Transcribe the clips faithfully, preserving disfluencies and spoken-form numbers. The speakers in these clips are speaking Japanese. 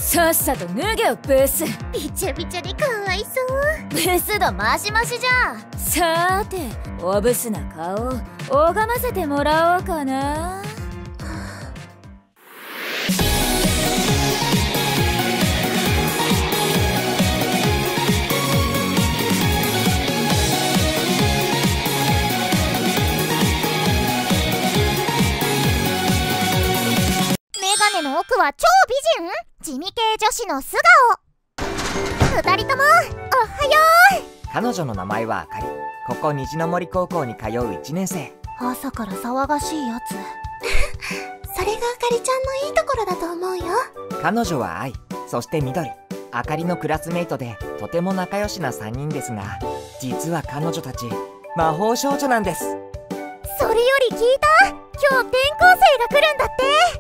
さっさと脱げよブス。 びちゃびちゃでかわいそう。 ブス度マシマシじゃん。さーておブスな顔拝ませてもらおうかな。 メガネの奥は超美人、地味系女子の素顔。二人ともおはよう。 彼女の名前はあかり。ここ虹の森高校に通ういちねん生。 朝から騒がしいやつそれがあかりちゃんのいいところだと思うよ。 彼女は愛、そして緑。あかりのクラスメイトでとても仲良しなさんにんですが、実は彼女たち魔法少女なんです。 それより聞いた？今日転校生が来るんだって。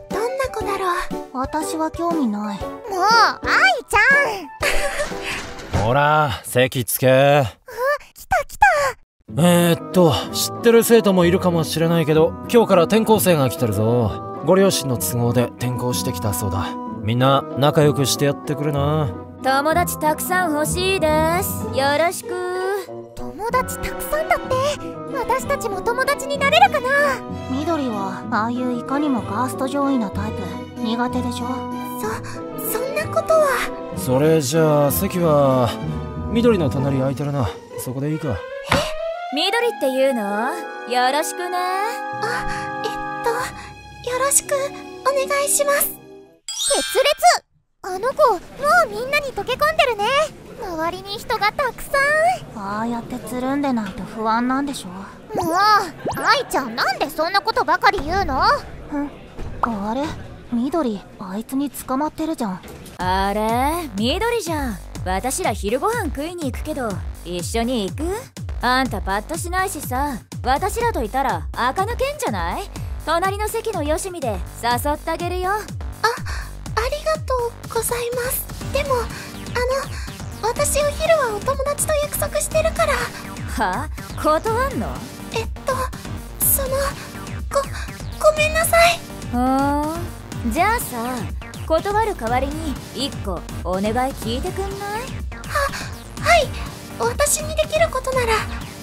どんな子だろう。私は興味ない。もう愛ちゃんほら席つけ。 あ、来た来た。 えー、っと知ってる生徒もいるかもしれないけど、今日から転校生が来てるぞ。ご両親の都合で転校してきたそうだ。みんな仲良くしてやってくれな。 友達たくさん欲しいです。よろしく。 友達たくさんだって。私たちも友達になれるかな。緑はああいういかにもガースト上位なタイプ苦手でしょ。そ、そんなことは。 それじゃあ席は緑の隣空いてるな。そこでいいか。 え、緑っていうの？よろしくね。 あ、えっとよろしくお願いします。決裂。あの子もうみんなに溶け込んでるね。周りに人がたくさん。ああやってつるんでないと不安なんでしょ。もう愛ちゃん、なんでそんなことばかり言うの？ふん、あれ緑、あいつに捕まってるじゃん。 あれ緑じゃん。私ら昼ご飯食いに行くけど一緒に行く？あんたパッとしないしさ、私らといたら垢抜けんじゃない？隣の席のよしみで誘ってあげるよ。あ、 ありがとうございます。でもあの私お昼はお友達と約束してるから。 は？断んの？ えっとそのごごめんなさい。 ふーん、じゃあさ断る代わりにいっこお願い聞いてくんない？ は、はい、私にできることなら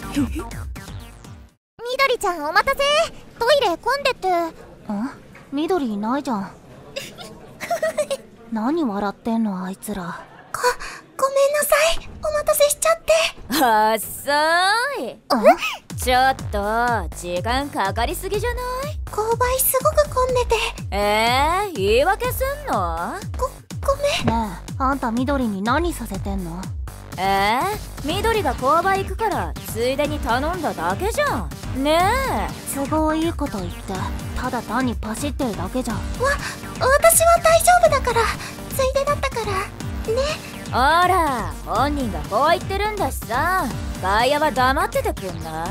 緑ちゃんお待たせ。トイレ混んでて。ん？緑いないじゃん何笑ってんのあいつら。ご、ごめんなさい、お待たせしちゃって。 はっさーい。ちょっと時間かかりすぎじゃない？ 購買すごく混んでて。 えー、言い訳すんの？ ご、ごめん。ねえ、あんた緑に何させてんの？ えー、緑が購買行くからついでに頼んだだけじゃん。ねえ、 都合いいこと言ってただ単にパシってるだけじゃん。わ、私は大丈夫だから。ついでだったからね。 ほら本人がこう言ってるんだしさ、外野は黙っててくんない？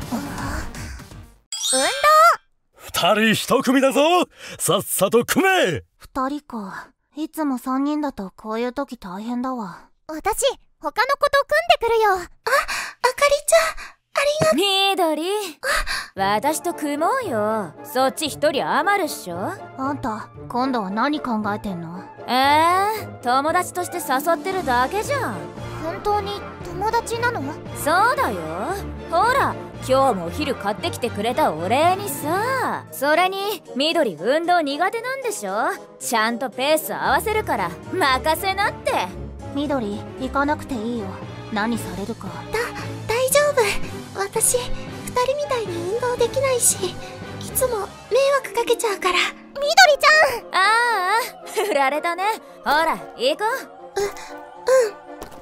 運動。 二人一組だぞ。さっさと組め。 二人か。いつも三人だとこういう時大変だわ。私他の子と組んでくるよ。あ、あかりちゃんありがとう。 緑、私と組もうよ。そっち一人余るっしょ。 あんた今度は何考えてんの？ えー、友達として誘ってるだけじゃん。 本当に友達なの？ そうだよ。ほら今日もお昼買ってきてくれたお礼にさ。それに緑運動苦手なんでしょ。ちゃんとペース合わせるから任せなって。 緑行かなくていいよ。何されるか。だ、大丈夫。私二人みたいに運動できないし、いつも迷惑かけちゃうから。緑ちゃん。 ああ振られたね。ほら行こう。 う、うん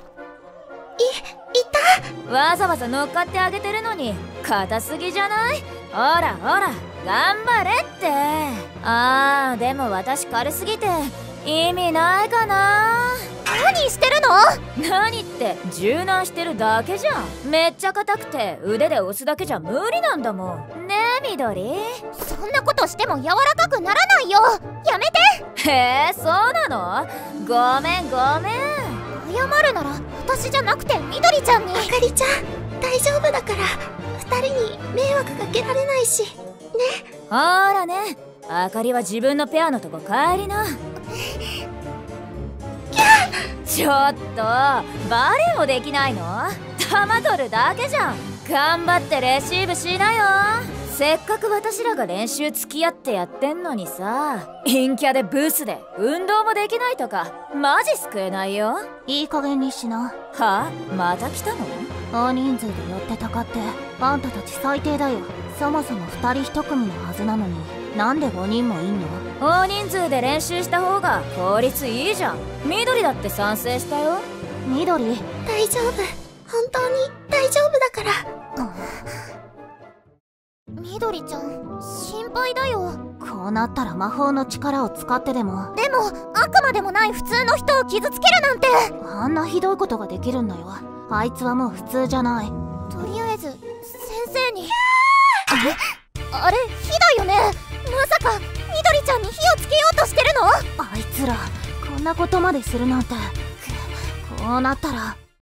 い、いた。 わざわざ乗っかってあげてるのに硬すぎじゃない？ほらほら頑張れって。あーでも私軽すぎて意味ないかな。 何してるの？ 何って柔軟してるだけじゃん。めっちゃ硬くて腕で押すだけじゃ無理なんだもんねえ緑。 そんなことしても柔らかくならないよ。やめて。 へえそうなの？ごめんごめん。 謝るなら私じゃなくて緑ちゃんに。あかりちゃん大丈夫だから。二人に迷惑かけられないしね。 ほらね、あかりは自分のペアのとこ帰りな。 ちょっとバレエもできないの？玉取るだけじゃん。頑張ってレシーブしなよ。せっかく私らが練習付き合ってやってんのにさ、陰キャでブスで運動もできないとかマジ救えないよ。 いい加減にしな。 はあ？また来たの？ 大人数で寄ってたかってあんたたち最低だよ。そもそもふたりひと組のはずなのになんでごにんもいんの？ 大人数で練習した方が効率いいじゃん。緑だって賛成したよ。 緑？ 大丈夫、本当に大丈夫だから。 緑ちゃん心配だよ。こうなったら魔法の力を使ってでも。でも悪魔でもない普通の人を傷つけるなんて。あんなひどいことができるんだよ。あいつはもう普通じゃない。とりあえず先生に。あれあれ火だよね。まさか緑ちゃんに火をつけようとしてるの？あいつらこんなことまでするなんて。こうなったら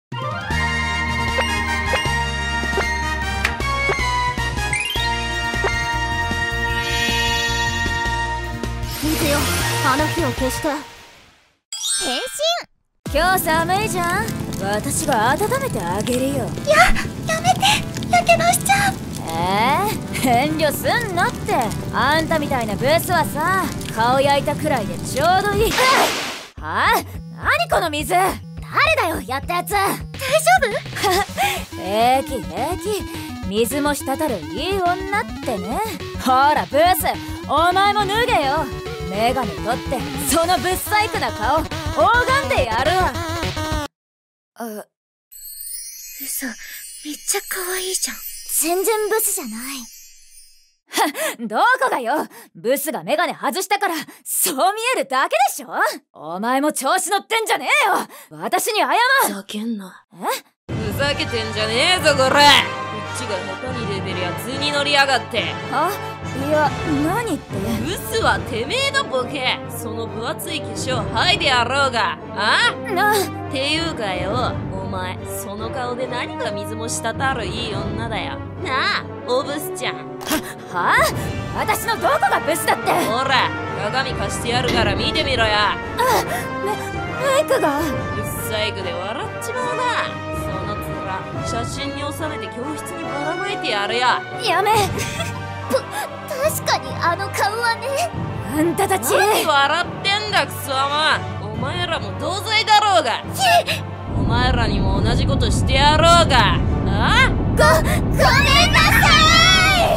水よ、あの火を消して。変身。 今日寒いじゃん。私が温めてあげるよ。 や、やめて、やけどしちゃう。 えー、遠慮すんなって。あんたみたいなブスはさ、顔焼いたくらいでちょうどいい。はあ？何この水？誰だよやったやつ。大丈夫？ 平気平気。水も滴るいい女ってね。ほらブス、お前も脱げよ。メガネ取ってそのブッサイクな顔拝んでやるわ。あ、 嘘、めっちゃ可愛いじゃん。 全然ブスじゃない。 は、どこがよ。ブスがメガネ外したからそう見えるだけでしょ。お前も調子乗ってんじゃねえよ。私に謝る。 ふざけんな。 え？ ふざけてんじゃねえぞこれ。こっちが下手に出てるやつに乗りやがって。 は？いや、何って。 ブスはてめえだボケ。その分厚い化粧剥いでやろうが。あ？ な、 っていうかよ、お前その顔で何が水も滴るいい女だよなあ、おブスちゃん。 は、はあ？私のどこがブスだって。 ほら鏡貸してやるから見てみろや。 あ、メ、メイクが。 うっさいくで笑っちまうな。その面写真に収めて教室にばらまいてやるよ。 やめ。 確かにあの顔はね。 あんたたち何笑ってんだクソも。お前らも同罪だろうが。お前らにも同じことしてやろうが。あ？ ご、ごめんなさい。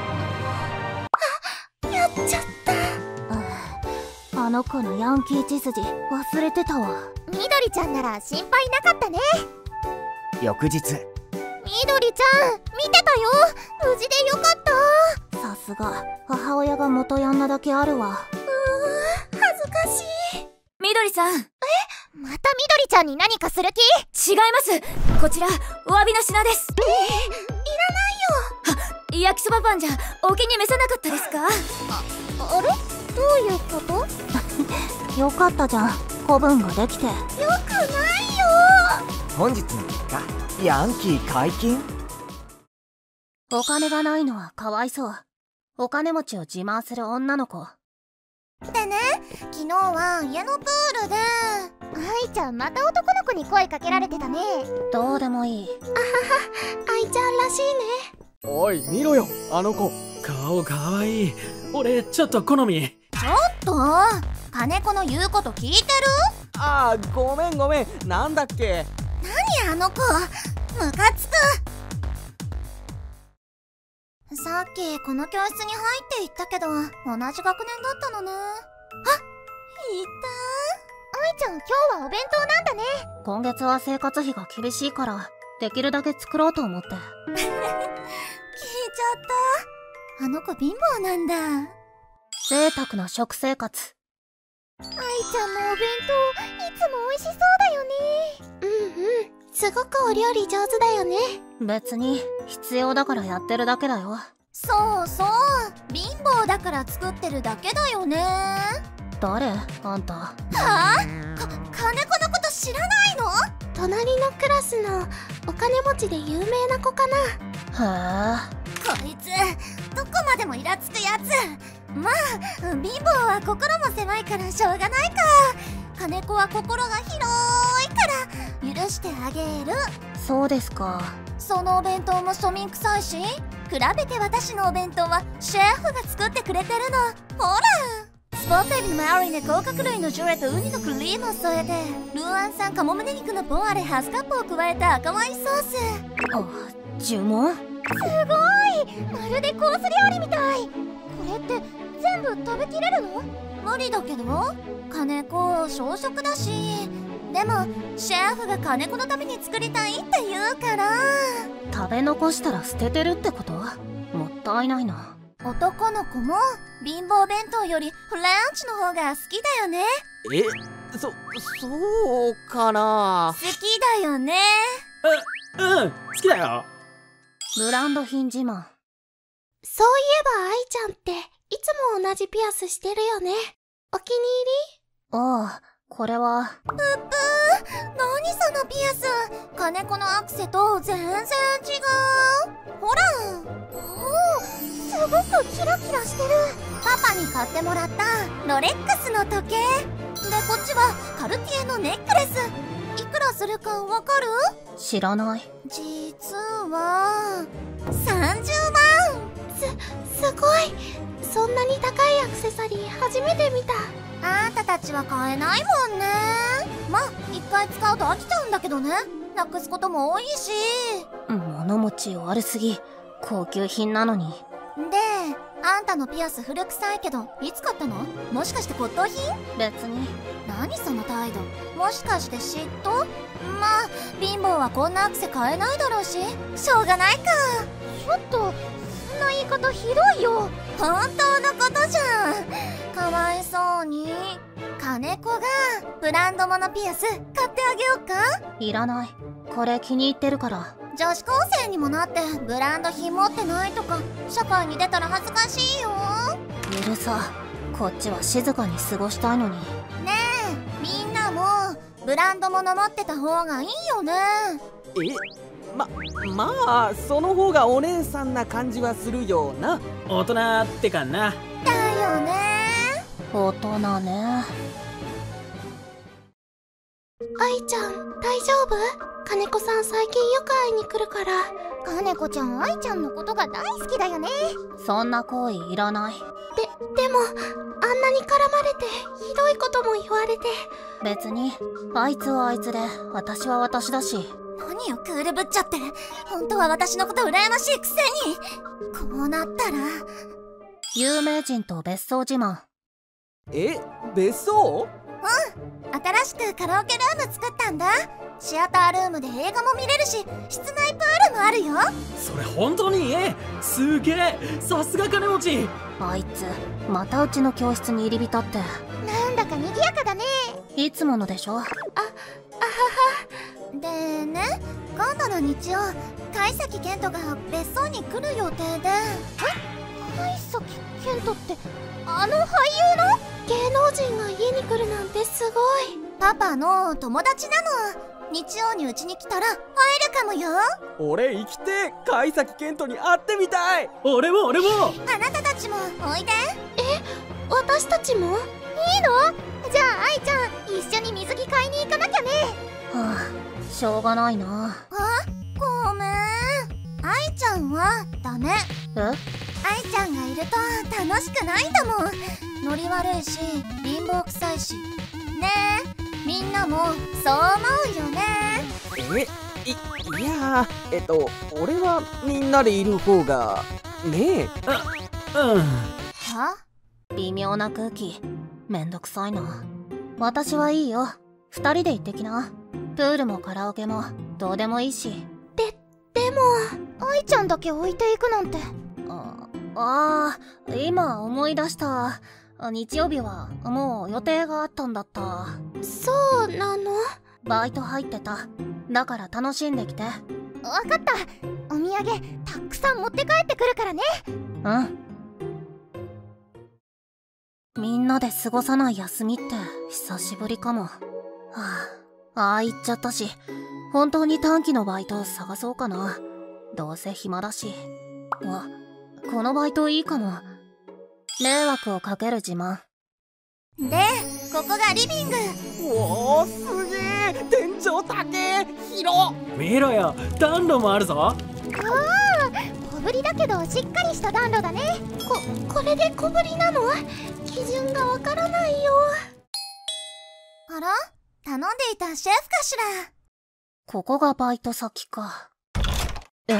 あ、やっちゃった。 あの子のヤンキー血筋忘れてたわ。緑ちゃんなら心配なかったね。 翌日。 緑ちゃん見てたよ。無事でよかった。さすが母親が元ヤンなだけあるわ。 うーん、恥ずかしい。 緑さん。え？ また緑ちゃんに何かする気？ 違います。こちらお詫びの品です。 えー、いらないよ。 は、焼きそばパンじゃお気に召さなかったですか？ あ、あれ？どういうこと？よかったじゃん、子分ができて。よくないよ。 本日の結果、ヤンキー解禁。 お金がないのはかわいそう。お金持ちを自慢する女の子でね。昨日は家のプールで愛ちゃんまた男の子に声かけられてたね。どうでもいい。 あはは、愛ちゃんらしいね。 おい見ろよ、あの子顔かわいい。俺ちょっと好み。 ちょっと金子の言うこと聞いてる？ あーごめんごめん、なんだっけ。 何あの子、ムカつく。さっきこの教室に入っていったけど同じ学年だったのね。あ、いた。愛ちゃん今日はお弁当なんだね。今月は生活費が厳しいからできるだけ作ろうと思って聞いちゃった。あの子貧乏なんだ。贅沢な食生活。愛ちゃんのお弁当いつも美味しそうだよね。 うんうん、すごくお料理上手だよね。 別に必要だからやってるだけだよ。そうそう、貧乏だから作ってるだけだよね。誰？あんた。はあ？か、金子のこと知らないの？ 隣のクラスのお金持ちで有名な子かな。 へえ。こいつどこまでもイラつくやつ。まあ貧乏は心も狭いからしょうがないか。金子は心が広い許してあげる。 そうですか。 そのお弁当も庶民臭いし、比べて私のお弁当はシェフが作ってくれてるの。ほら、スポットエビのマリネ、甲殻類のジュレとウニのクリームを添えて、ルーアン産鴨胸肉のポワレハスカップを加えた赤ワインソース。 あ、呪文？ すごい、まるでコース料理みたい。これって全部食べきれるの？無理だけど、金子小食だし。でもシェフが金子のために作りたいって言うから。 食べ残したら捨ててるってこと？もったいないな。 男の子も貧乏弁当よりフレンチの方が好きだよね。 え、そ、そうかな。 好きだよね。 う、うん、好きだよ。 ブランド品自慢。 そういえば愛ちゃんっていつも同じピアスしてるよね。お気にああ、これは。 ぷっぷー、何そのピアス。金子のアクセと全然違う。ほら、おー、すごくキラキラしてる。パパに買ってもらったロレックスの時計で、こっちはカルティエのネックレス。いくらするかわかる？ 知らない。 実はさんじゅうまん。 す、すごい。そんなに高いアクセサリー初めて見た。 あんたたちは買えないもんね。まあ一回使うと飽きちゃうんだけどね。なくすことも多いし。 物持ち悪すぎ。高級品なのに。 で、あんたのピアス古臭いけどいつ買ったの？もしかして骨董品？ 別に。 何その態度。もしかして嫉妬？まあ貧乏はこんなアクセ買えないだろうし、しょうがないか。ちょっとそんな言い方ひどいよ。本当のことじゃん。かわいそうに。金子がブランド物ピアス買ってあげようか？ いらない。これ気に入ってるから。 女子高生にもなってブランド品持ってないとか社会に出たら恥ずかしいよ。 許さ。こっちは静かに過ごしたいのに。 ねえ、みんなもブランド物持ってた方がいいよね。 え、ま、まあその方がお姉さんな感じはするよな。大人ってかな。 だよね。 大人ね。 愛ちゃん大丈夫？金子さん最近よく会いに来るから。 金子ちゃん愛ちゃんのことが大好きだよね。 そんな行為いらない。 で、でもあんなに絡まれてひどいことも言われて。 別にあいつはあいつで私は私だし。 何よクールぶっちゃって。本当は私のこと羨ましいくせに。こうなったら有名人と別荘自慢。 え、別荘？ うん、新しくカラオケルーム作ったんだ。シアタールームで映画も見れるし、室内プールもあるよ。 それ本当に？え、すげえ、さすが金持ち。 あいつまたうちの教室に入り浸って。 なんだか賑やかだね。 いつものでしょ。あ、あはは。でね、今度の日曜貝崎健人が別荘に来る予定で。え、貝崎健人ってあの俳優の？ 芸能人が家に来るなんてすごい。 パパの友達なの。日曜にうちに来たら会えるかもよ。 俺生きて貝崎健人に会ってみたい。俺も俺も。 あなたたちもおいで。 え、私たちも？いいの？ じゃあ愛ちゃん一緒に水着買いに行かなきゃね。 はあ、しょうがないな。 あ、ごめん。愛ちゃんはダメ。 え？ 愛ちゃんがいると楽しくないんだもん。ノリ悪いし貧乏くさいしね。え、みんなもそう思うよね。 え、い、いやえっと俺はみんなでいる方がねえ。あ、うん。 は？ 微妙な空気。めんどくさいな。私はいいよ。二人で行ってきな。プールもカラオケもどうでもいいし。 で、でも愛ちゃんだけ置いていくなんて。 ああー、今思い出した。日曜日はもう予定があったんだった。 そうなの？ バイト入ってた。だから楽しんできて。 わかった。お土産たくさん持って帰ってくるからね。 うん。みんなで過ごさない休みって久しぶりかも。はあ、ああ言っちゃったし、本当に短期のバイト探そうかな。どうせ暇だし。あ、このバイトいいかも。迷惑をかける自慢。 で、ここがリビング。 おお、すげえ、天井高広見ろよ、暖炉もあるぞ。 ああ、小ぶりだけどしっかりした暖炉だね。 こ、これで小ぶりなの？基準がわからないよ。 あら？頼んでいたシェフかしら。 ここがバイト先か。え？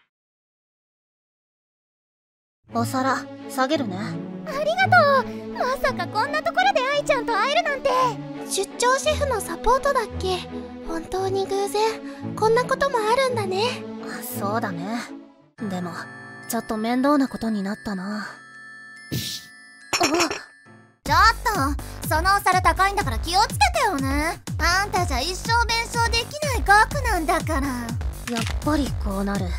お皿下げるね。 ありがとう。まさかこんなところで愛ちゃんと会えるなんて。 出張シェフのサポートだっけ？本当に偶然こんなこともあるんだね。 そうだね。でもちょっと面倒なことになったな。 ちょっと、そのお皿高いんだから気をつけてよね。あんたじゃ一生弁償できない額なんだから。 やっぱりこうなる。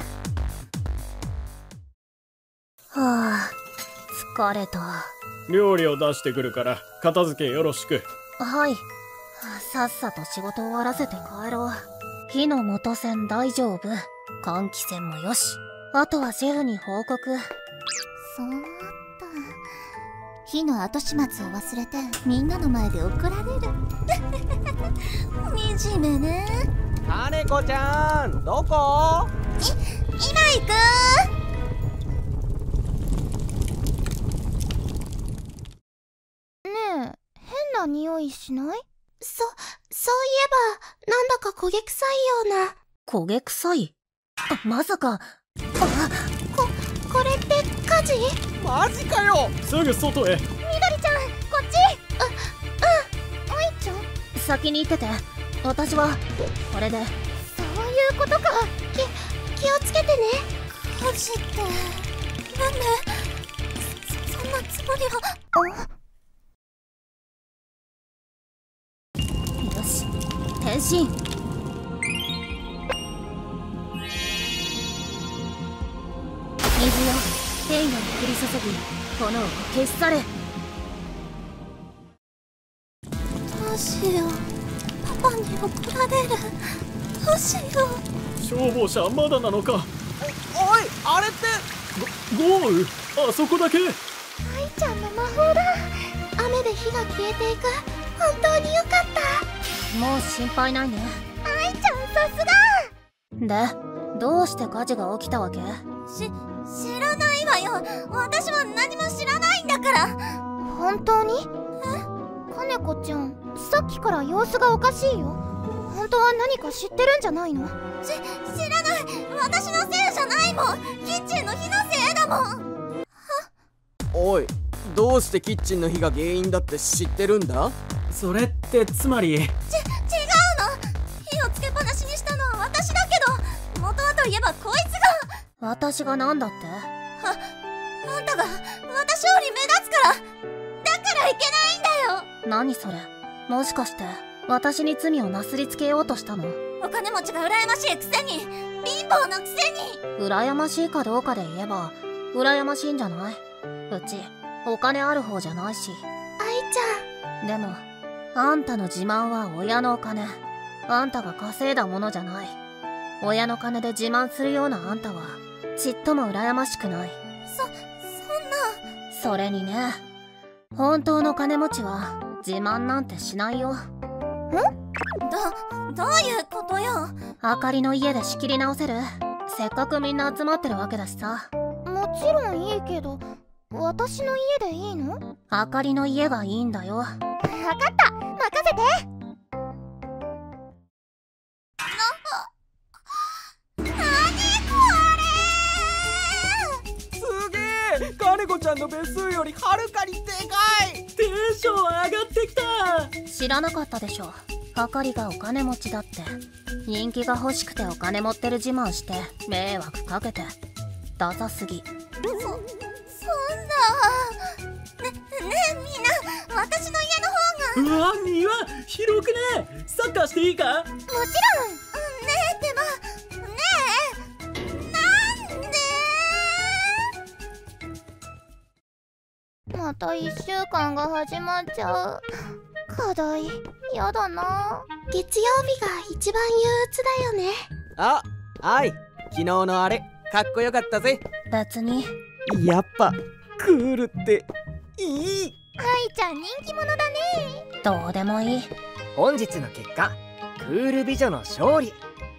はあ、疲れた。 料理を出してくるから片付けよろしく。 はい。さっさと仕事終わらせて帰ろう。火の元栓大丈夫。換気扇もよし。あとはシェフに報告。 そーっと。火の後始末を忘れてみんなの前で怒られる。惨めね。 金子ちゃん、どこ？ い、今行く。ねえ、変な匂いしない？ そ、そういえば、なんだか焦げ臭いような。 焦げ臭い？あ、まさか。あ、 こ、これって火事？ マジかよ。 すぐ外へ。 みどりちゃん、こっち。あ、うん。愛ちゃん？ 先に行ってて。私はこれで。 そういうことか。 き、気をつけてね。 火事ってなんで？そ、そんなつもりは。 よし、変身。水よ、天より降り注ぎ、炎を消し去れ。 どうしよう。パパに怒られる。どうしよう。 消防車まだなのか。 おい、あれってゴゴール、あそこだけ。 愛ちゃんの魔法だ。 雨で火が消えていく。本当によかった。 もう心配ないね。 愛ちゃんさすが。 で、どうして火事が起きたわけ？ し、知らないわよ。私は何も知らないんだから。本当に？え？かねこちゃん、さっきから様子がおかしいよ。本当は何か知ってるんじゃないの？し、知らない。私のせいじゃないもん。キッチンの火のせいだもん。 おい、どうしてキッチンの火が原因だって知ってるんだ？それってつまり。ち、違うの。 火をつけっぱなしにしたのは私だけど、元はといえばこいつが。 私がなんだって？ あ、あんたが私より目立つから。だからいけないんだよ。 何それ？もしかして私に罪をなすりつけようとしたの？ お金持ちが羨ましいくせに、貧乏のくせに。 羨ましいかどうかで言えば羨ましいんじゃない？うちお金ある方じゃないし。 愛ちゃん。でもあんたの自慢は親のお金。あんたが稼いだものじゃない。親の金で自慢するようなあんたはちっとも羨ましくない。 そ、そんな。 それにね、本当の金持ちは自慢なんてしないよ。ん？ ど、どういうことよ。 あかりの家で仕切り直せる？せっかくみんな集まってるわけだしさ。 もちろんいいけど、私の家でいいの？ あかりの家がいいんだよ。わかった、任せて。な、なにこれ？ すげえ！かねこちゃんの別荘よりはるかにでかい！テンション上がってきた！ 知らなかったでしょ。あかりがお金持ちだって。人気が欲しくてお金持ってる自慢して迷惑かけて。ダサすぎ。 そ、そんな。ね、ねえみんな、私の家の方が。 うわ、庭広くね。サッカーしていいか？ もちろん。ねえってば、ねえ、なんで？また一週間が始まっちゃう。課題、やだな。 月曜日が一番憂鬱だよね。 あ、愛、昨日のあれかっこよかったぜ。 別に。 やっぱクールっていい。 愛ちゃん人気者だね。 どうでもいい。 本日の結果、クール美女の勝利。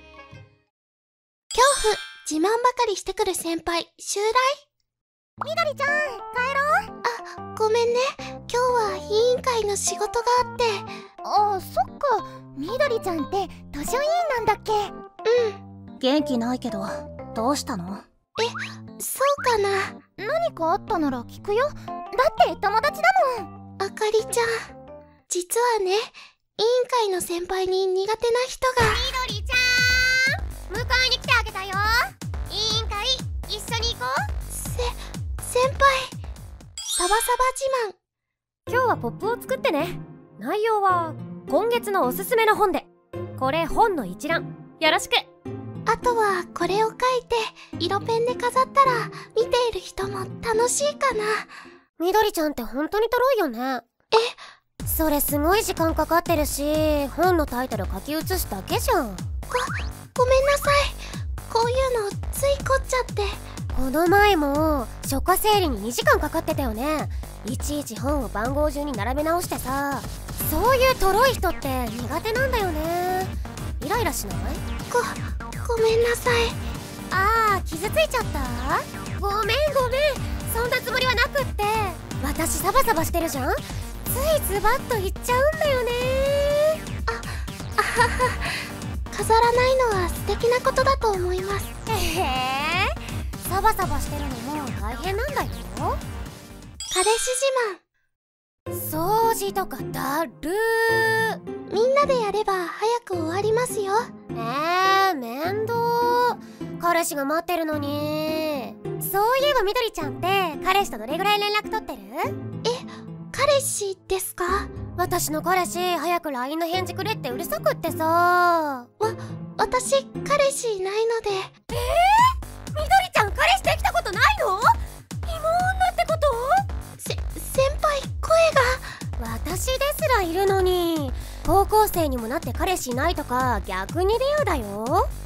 自慢ばかりしてくる先輩襲来？ みどりちゃん、帰ろう。 あ、ごめんね。今日は委員会の仕事があって。 あ、そっか。みどりちゃんって図書委員なんだっけ？ うん。 元気ないけど、どうしたの？ え、そうかな。 何かあったなら聞くよ。だって友達だもん。 あかりちゃん、実はね、委員会の先輩に苦手な人が。 みどりちゃん、迎えに来てあげたよ。委員会一緒に行こう。 せ、先輩。サバサバ自慢。 今日はポップを作ってね。内容は今月のおすすめの本で。これ本の一覧よろしく。 あとはこれを書いて色ペンで飾ったら見ている人も楽しいかな。 みどりちゃんって本当にとろいよね。 え、 それすごい時間かかってるし、本のタイトル書き写すだけじゃん。 ご、ごめんなさい。こういうのつい凝っちゃって。 この前も書家整理ににじかんかかってたよね。いちいち本を番号順に並べ直してさ。そういうとろい人って苦手なんだよね。イライラしない？ ご、ごめんなさい。 あー、傷ついちゃった？ごめんごめん、そんなつもりはなくって。私サバサバしてるじゃん。ついズバッと言っちゃうんだよね。 あ、あはは。飾らないのは素敵なことだと思います。 へえ、サバサバしてるのも大変なんだよ。 彼氏自慢。掃除とかだるー。みんなでやれば早く終わりますよ。 えー、面倒。彼氏が待ってるのに。そういえばみどりちゃんって彼氏とどれぐらい連絡取ってる？ え、彼氏ですか？ 私の彼氏早く ライン の返事くれってうるさくってさ。 わ、私彼氏いないので。 えー、みどりちゃん彼氏できたことないの？芋女ってこと？ せ、先輩声が。私ですらいるのに高校生にもなって彼氏いないとか逆にレアだよ。 あ、あはは、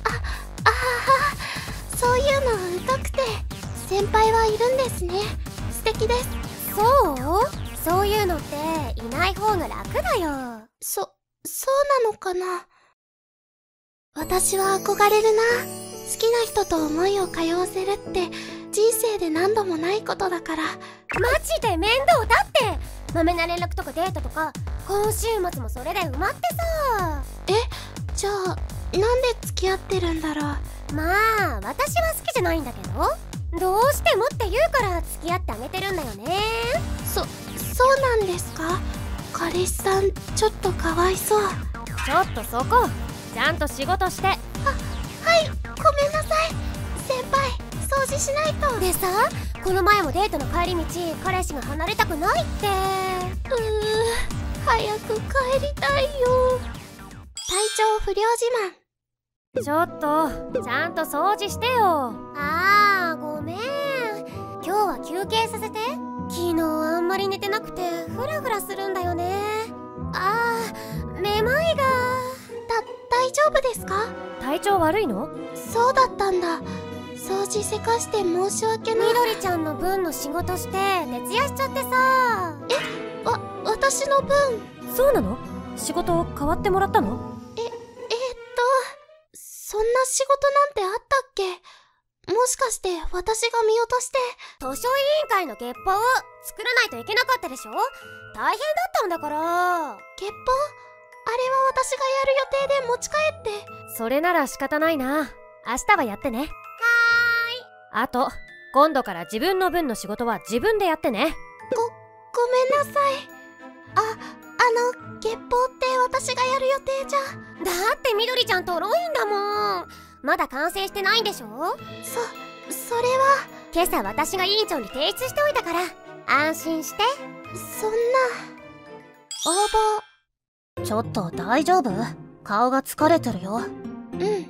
そういうの疎くて。先輩はいるんですね。素敵です。 そう？そういうのっていない方が楽だよ。 そ、そうなのかな。私は憧れるな。好きな人と思いを通わせるって人生で何度もないことだから。 マジで面倒だって。まめな連絡とかデートとか今週末もそれで埋まってさ。 え、じゃあなんで付き合ってるんだろう。 まあ私は好きじゃないんだけど、どうしてもって言うから付き合ってあげてるんだよね。 そ、そうなんですか？彼氏さんちょっとかわいそう。 ちょっとそこちゃんと仕事して。あ、 はい、ごめんなさい。先輩、掃除しないと。 でさ、この前もデートの帰り道彼氏が離れたくないって。 うー、早く帰りたいよ。体調不良自慢。 ちょっとちゃんと掃除してよ。あー、ごめん。今日は休憩させて。昨日あんまり寝てなくてフラフラするんだよね。あー、めまいが。 だ、大丈夫ですか？ 体調悪いの？ そうだったんだ。掃除せかして申し訳ない。 みどりちゃんの分の仕事して徹夜しちゃってさ。 え、わ、私の分。 そうなの？仕事変わってもらったの？ え、えー、っとそんな仕事なんてあったっけ？もしかして私が見落として。 図書委員会の月報を作らないといけなかったでしょ？大変だったんだから。 月報？あれは私がやる予定で持ち帰って。 それなら仕方ないな。明日はやってね。はーい。あと今度から自分の分の仕事は自分でやってね。 ご、ごめんなさい。あ、あの月報って私がやる予定じゃ。 だってみどりちゃんとろいんだもん。まだ完成してないんでしょ？ そ、それは今朝私が委員長に提出しておいたから安心して。 そんな応募。 ちょっと大丈夫？顔が疲れてるよ。 うん、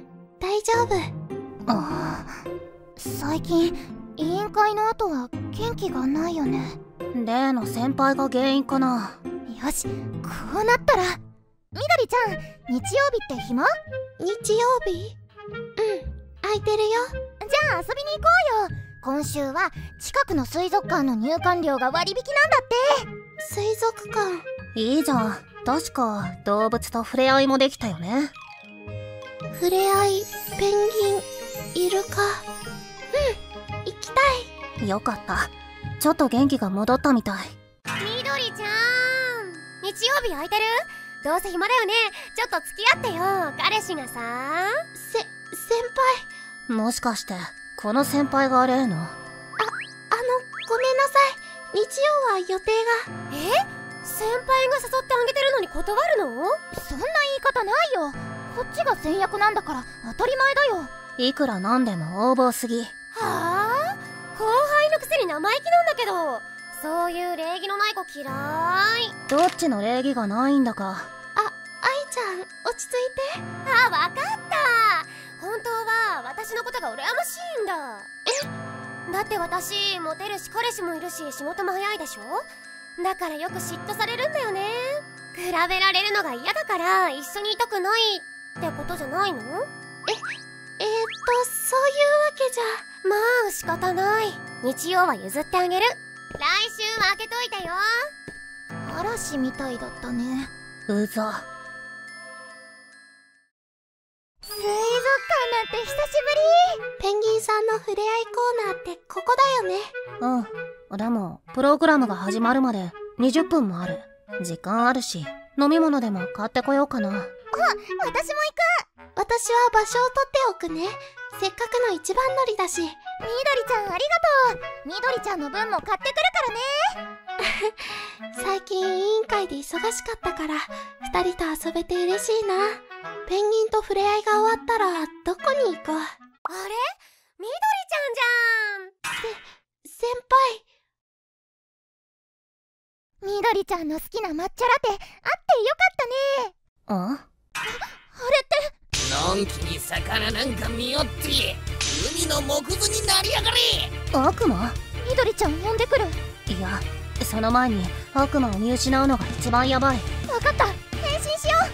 大丈夫。 ああ、最近委員会の後は元気がないよね。 例の先輩が原因かな。 よし、こうなったらみどりちゃん、日曜日って暇？ 日曜日？うん、空いてるよ。 じゃあ遊びに行こうよ。今週は近くの水族館の入館料が割引なんだって。 水族館？ いいじゃん。確か動物と触れ合いもできたよね。 触れ合い、ペンギン、 イルカ。うん、行きたい。 よかった。ちょっと元気が戻ったみたい。 みどりちゃん、日曜日空いてる？どうせ暇だよね。ちょっと付き合ってよ。彼氏がさ。 せ、先輩。 もしかしてこの先輩が例の。あ、あの、 ごめんなさい。日曜は予定が。 え？先輩が誘ってあげてるのに断るの？ そんな言い方ないよ。こっちが先約なんだから当たり前だよ。 いくらなんでも横暴すぎ。 はあ？後輩のくせに生意気なんだけど。そういう礼儀のない子嫌い。 どっちの礼儀がないんだか。 あ、愛ちゃん、落ち着いて。 あ、わかった。本当は私のことが羨ましいんだ。え？だって私モテるし彼氏もいるし仕事も早いでしょ。だからよく嫉妬されるんだよね。比べられるのが嫌だから一緒にいたくないってことじゃないの？え、えーっと、 そういうわけじゃ。 まあ仕方ない。日曜は譲ってあげる。来週は開けといてよ。 嵐みたいだったね。 うざ。 水族館なんて久しぶり。 ペンギンさんの触れ合いコーナーってここだよね。 うん。でもプログラムが始まるまでにじゅっぷんもある。時間あるし飲み物でも買ってこようかな。あ、 私も行く。 私は場所を取っておくね。せっかくの一番乗りだし。 みどりちゃんありがとう。みどりちゃんの分も買ってくるからね。 最近委員会で忙しかったからふたりと遊べて嬉しいな。ペンギンと触れ合いが終わったらどこに行こう。あれ？ みどりちゃんじゃん。 せ、先輩。 みどりちゃんの好きな抹茶ラテあってよかったね。 あ？ あれってのんきに魚なんか見よって海の木図になりやがれ。 悪魔？ みどりちゃん呼んでくる。 いや、その前に悪魔を見失うのが一番ヤバい。 分かった、変身しよう。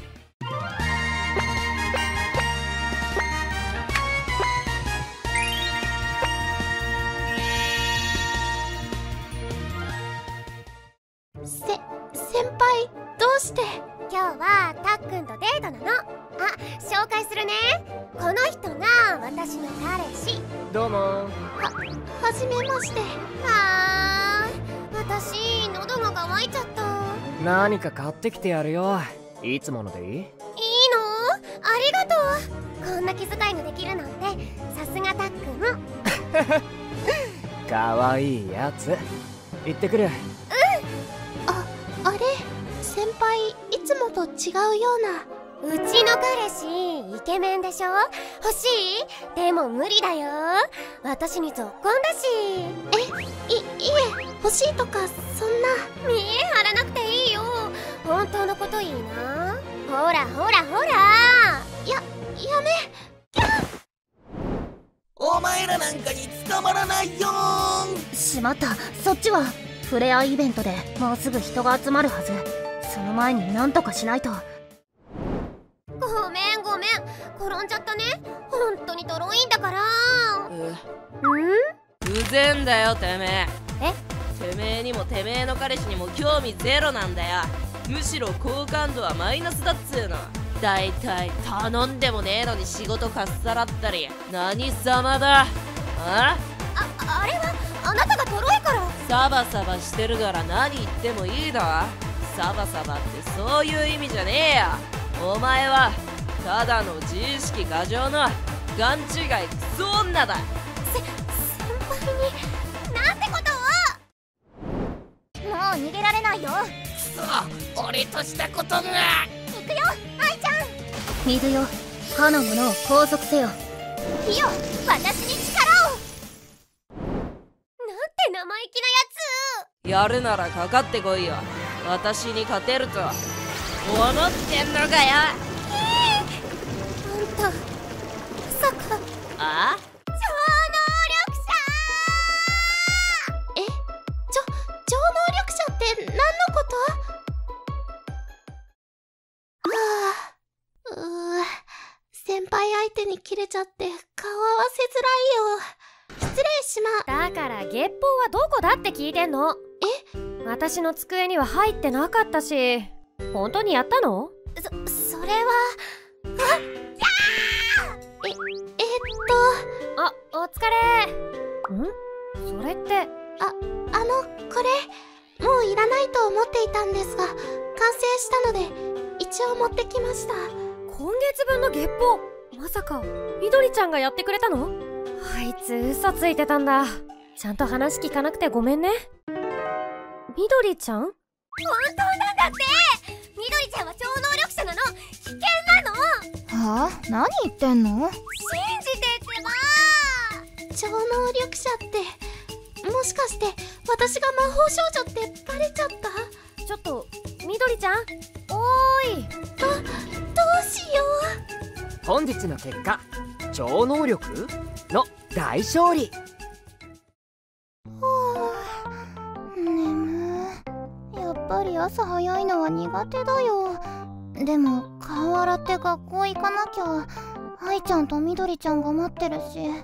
せ、先輩、どうして？ 今日はたっくんとデートなの。あ、紹介するね。この人が私の彼氏。 どうも。は、 はじめまして。 はー、私喉が渇いちゃった。 何か買ってきてやるよ。いつものでいい？いいの？ ありがとう。こんな気遣いができるなんてさすがたっくん。 かわいいやつ。行ってくる。うん。 あ、あれ、先輩いつもと違うような。 うちの彼氏イケメンでしょ。欲しい？でも無理だよ。私にぞっこんだし。 え、い、いえ、欲しいとかそんな。 見え張らなくていいよ。本当のこといいな。ほらほらほら。 や、やめ。 お前らなんかに捕まらないよーん。 しまった、そっちは触れ合いイベントでもうすぐ人が集まるはず。その前に何とかしないと。 ごめんごめん、転んじゃったね。本当にドロいんだから。 うん？ うぜんだよてめえ。 えてめえにもてめえの彼氏にも興味ゼロなんだよ。むしろ好感度はマイナスだっつうの。だいたい頼んでもねえのに仕事かっさらったり何様だ。ああ、あれはあなたがドロいから。 サバサバしてるから何言ってもいいだ。サバサバってそういう意味じゃねえよ。お前はただの自意識過剰のガン違いクソ女だ。 せ、先輩になんてことを。 もう逃げられないよ。 くそ、俺としたことが。 行くよ、愛ちゃん。 水よ、かの者を拘束せよ。 火よ、私に力を。 なんて生意気なやつ。 やるならかかってこいよ。私に勝てると思ってんのかよ。 えー、あんたまさか。 あ？ 超能力者。 え、ちょ、超能力者って何のこと？はあ、うー、先輩相手に切れちゃって顔合わせづらいよ。失礼しま。 だから月報はどこだって聞いてんの。 え？ 私の机には入ってなかったし。本当にやったの？ そ、それは。あっ、やー！え、えー、っと。 ってきました。 今月分の月報、まさかみどりちゃんがやってくれたの？あいつ嘘ついてたんだ。ちゃんと話聞かなくてごめんね。みどりちゃん？ 本当なんだって。みどりちゃんは超能力者なの。危険なの。 はあ？何言ってんの？ 信じてってば。 超能力者ってもしかして私が魔法少女ってバレちゃった？ ちょっとみどりちゃん、おーい。 どどうしよう。本日の結果、超能力の大勝利。 やっぱり朝早いのは苦手だよ。でも顔洗って学校行かなきゃ。愛ちゃんとみどりちゃんが待ってるし。え、えー、何こ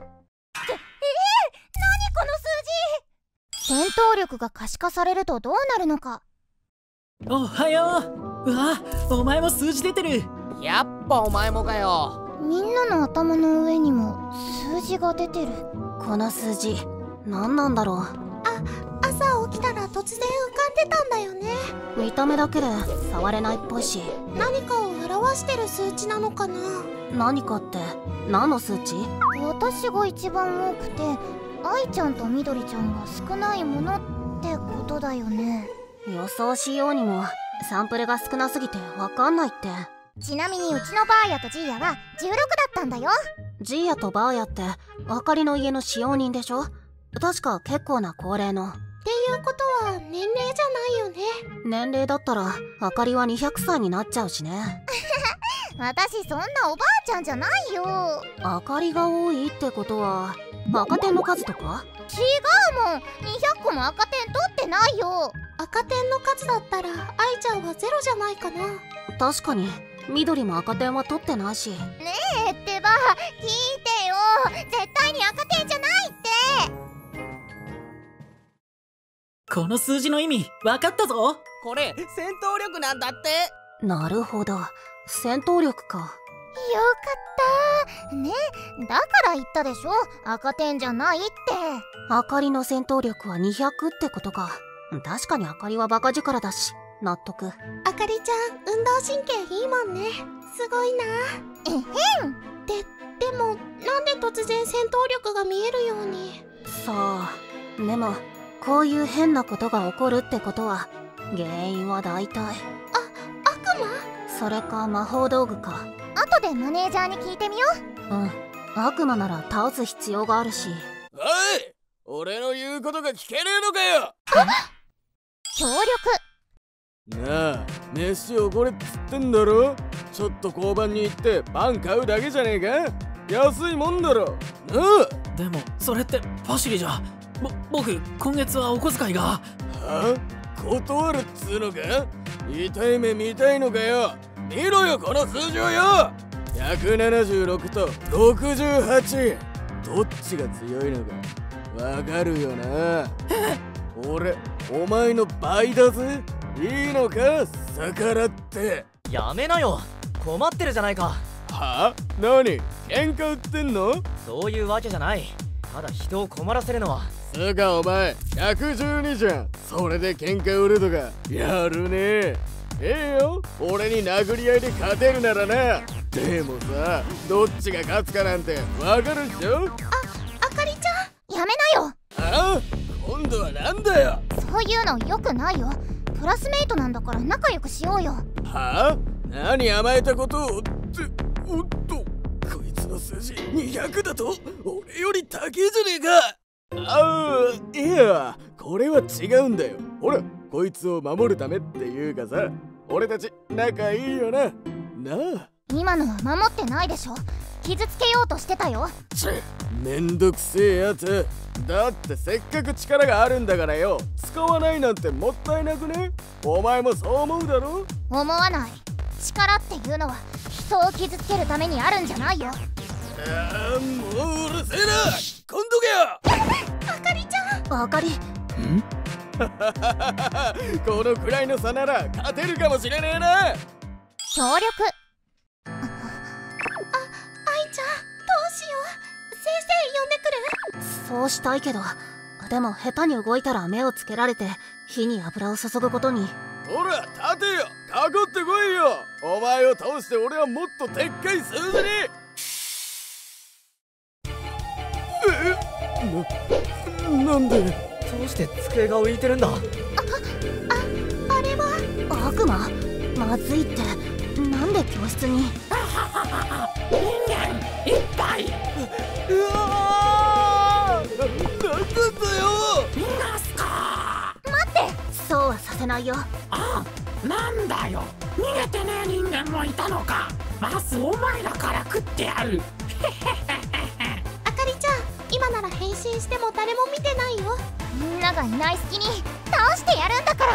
の数字。戦闘力が可視化されるとどうなるのか。 おはよう。うわ、お前も数字出てる。 やっぱお前もかよ。 みんなの頭の上にも数字が出てる。 この数字何なんだろう。 あ、朝起きたら突然浮かんでたんだよね。 見た目だけで触れないっぽいし、 何かを表してる数値なのかな。 何かって何の数値？ 私が一番多くて愛ちゃんとみどりちゃんが少ないものってことだよね。 予想しようにもサンプルが少なすぎてわかんないって。 ちなみにうちのバーヤとジーヤはじゅうろくだったんだよ。 ジーヤとバーヤってあかりの家の使用人でしょ。確か結構な高齢の。 っていうことは年齢じゃないよね。 年齢だったらあかりはにひゃくさいになっちゃうしね。 私そんなおばあちゃんじゃないよ。 あかりが多いってことは赤点の数とか？ 違うもん。にひゃっこも赤点取ってないよ。 赤点の数だったら愛ちゃんはゼロじゃないかな。 確かに緑も赤点は取ってないし。ねえってば、聞いてよ。絶対に赤点じゃないって。 この数字の意味分かったぞ。 これ戦闘力なんだって。 なるほど、戦闘力か。 よかったね。だから言ったでしょ、赤点じゃないって。 あかりの戦闘力はにひゃくってことか。確かにあかりはバカ力だし納得。 あかりちゃん運動神経いいもんね。すごいな。 えへん。 で、でもなんで突然戦闘力が見えるように。 さあ、でもこういう変なことが起こるってことは原因は大体あ、 悪魔？ それか魔法道具か。 後でマネージャーに聞いてみよう。うん、悪魔なら倒す必要があるし。 おい、俺の言うことが聞けねえのかよ。 協力。 なあ、飯おごれっつってんだろ。ちょっと交番に行ってパン買うだけじゃねえか。安いもんだろ。なあ。 でもそれってパシリじゃ。ぼ僕今月はお小遣いが。はあ？断るっつうのか？痛い目見たいのかよ。見ろよこの数字をよ。ひゃくななじゅうろくとろくじゅうはち。どっちが強いのかわかるよな。俺お前の倍だぜ。いいのか逆らって。 やめなよ、困ってるじゃないか。 はあ？何喧嘩売ってんの？ そういうわけじゃない。ただ人を困らせるのは。 つかお前ひゃくじゅうにじゃん。それで喧嘩売るとかやるね。ええよ、俺に殴り合いで勝てるならな。でもさ、どっちが勝つかなんてわかるっしょ。 あ、あかりちゃんやめなよ。 ああ、今度はなんだよ。 そういうのよくないよ。クラスメイトなんだから仲良くしようよ。 はあ？何甘えたことをって。おっと、こいつの数字にひゃくだと俺より高えじゃねえか。ああ、いや、これは違うんだよ。ほら、こいつを守るためっていうかさ、俺たち仲いいよな。なあ。 今のは守ってないでしょ。傷つけようとしてたよ。 ちぇ、めんどくせえやつ。だってせっかく力があるんだからよ、使わないなんてもったいなくね？お前もそう思うだろ？ 思わない。力っていうのは人を傷つけるためにあるんじゃないよ。 ああ、もううるせえな。今度かよ。 あかりちゃん。 あかり。ん？ このくらいの差なら勝てるかもしれねえな。 協力。 あ、愛ちゃん、どうしよう。先生呼んでくる？ そうしたいけど、でも下手に動いたら目をつけられて火に油を注ぐことに。 ほら立てよ、 かかってこいよ。お前を倒して俺はもっとでっかい数字に。えな、なんで。 どうして机が浮いてるんだ。あ、 あ、あれは悪魔。まずいって。なんで教室に。 人間いっぱい。 うわー、な、なんだったよ。 逃がすか。 待って、そうはさせないよ。 あ、なんだよ、逃げてねえ人間もいたのか。まずお前らから食ってやる。 あかりちゃん、今なら変身しても誰も見てないよ。 みんながいない隙に倒してやるんだから。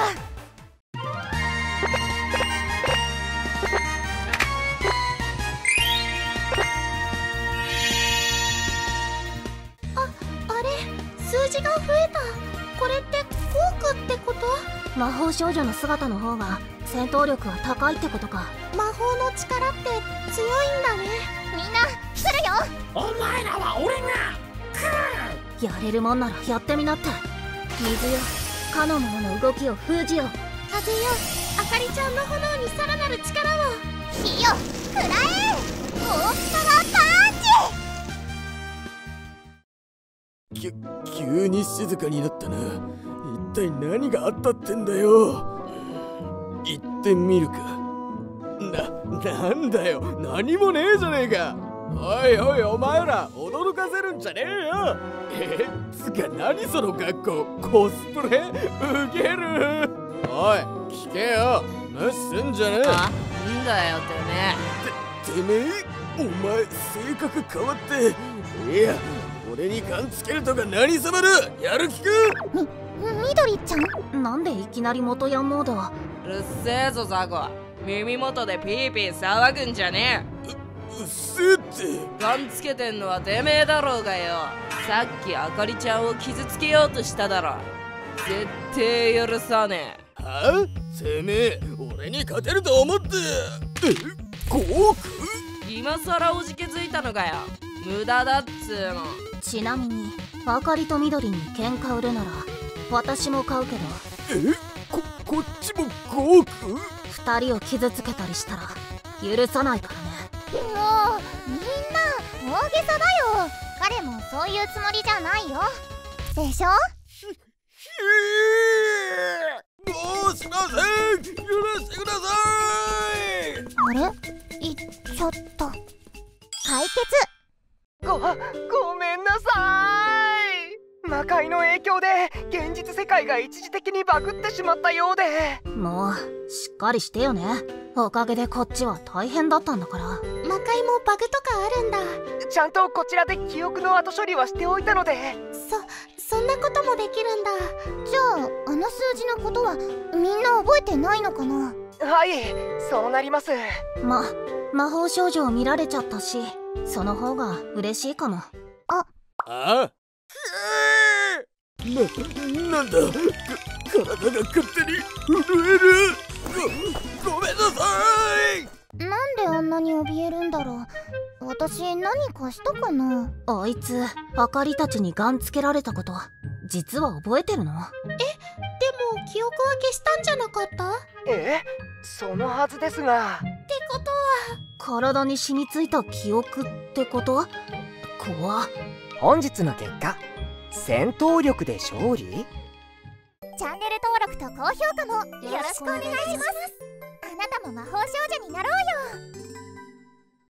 数字が増えた。これって効果ってこと？ 魔法少女の姿の方が戦闘力は高いってことか。 魔法の力って強いんだね。 みんな来るよ。 お前らは俺がくやれるもんならやってみなって。水よ、かの者の動きを封じよ。 風よ、あかりちゃんの炎にさらなる力を。 火よ、くらえ。大きさがパンチ。 きゅ急に静かになったな。一体何があったってんだよ。行ってみるか。な、なんだよ、何もねえじゃねえか。おいおい、お前ら驚かせるんじゃねえよ。えつか何その格好、コスプレウケる。おい聞けよ、無視すんじゃねえ。 あ、んだよてめえ。て、てめえ、お前性格変わって。いや、俺に勘つけるとか何様だ。やる気か。 み、みどりちゃん。なんでいきなり元ヤンモード。 うるせえぞザコ。耳元でピーピー騒ぐんじゃねえ。う、うっせえって。 ガンつけてんのはてめえだろうがよ。さっきあかりちゃんを傷つけようとしただろ。絶対許さねえ。 はあ、てめえ俺に勝てると思って。え、ごおく。 今さらおじけづいたのかよ。無駄だっつーの。 ちなみにあかりとみどりに喧嘩売るなら私も買うけど。 え、こ、こっちもごおく。 二人を傷つけたりしたら許さないからね。 もうみんな大げさだよ。彼もそういうつもりじゃないよ。でしょ。 もうしません、許してください。 あれ、いっちゃった。解決。 ご、ごめんなさい。魔界の影響で現実世界が一時的にバグってしまったようで。 もうしっかりしてよね。おかげでこっちは大変だったんだから。 魔界もバグとかあるんだ。 ちゃんとこちらで記憶の後処理はしておいたので。 そ、そんなこともできるんだ。 じゃああの数字のことはみんな覚えてないのかな。 はい、そうなります。 ま、魔法少女を見られちゃったし、その方が嬉しいかも。 あ、 あ、な、なんだ、か、体が勝手に震える。ご、ごめんなさい。 なんであんなに怯えるんだろう。私何かしたかな。 あいつあかりたちにガンつけられたこと実は覚えてるの？ え、でも記憶は消したんじゃなかった？ え、そのはずですが。 ってことは体に染みついた記憶ってこと？怖っ。 本日の結果、戦闘力で勝利。 チャンネル登録と高評価もよろしくお願いします。あなたも魔法少女になろうよ。